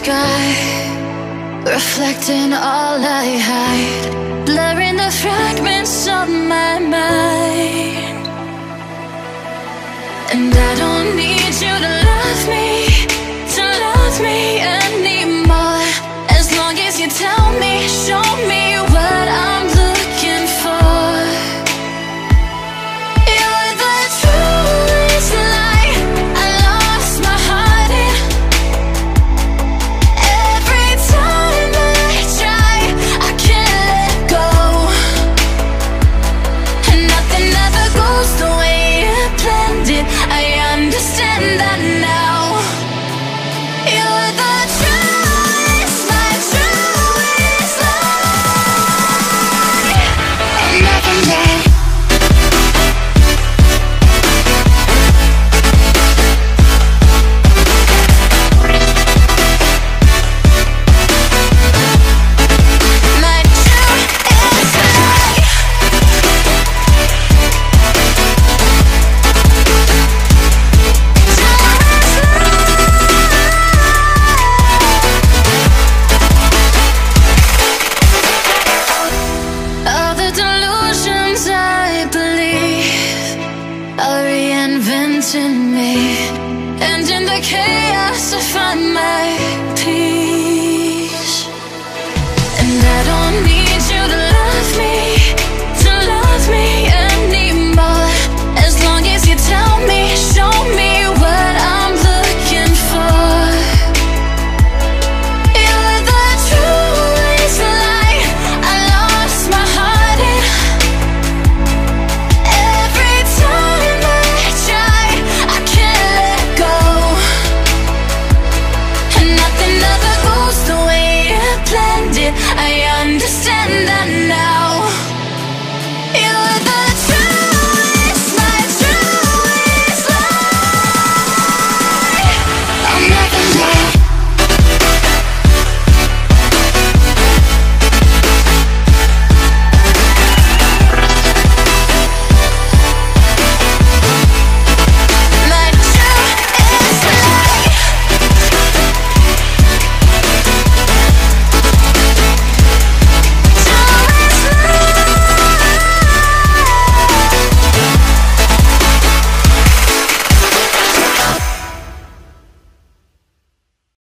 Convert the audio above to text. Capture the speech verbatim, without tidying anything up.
sky, reflecting all I hide, blurring the fragments of my mind. And I don't need you to love me, to love me anymore. As long as you tell me, show me what I'm looking for. You're the truest lie I lost my heart in. Every time I try, I can't let go. And nothing ever goes the way you planned it. I understand that now. You're the truest, my truest lie. I'll never know. My truest lie. All the delusions I believe are reinventing me, and in the chaos I find my peace. And I don't need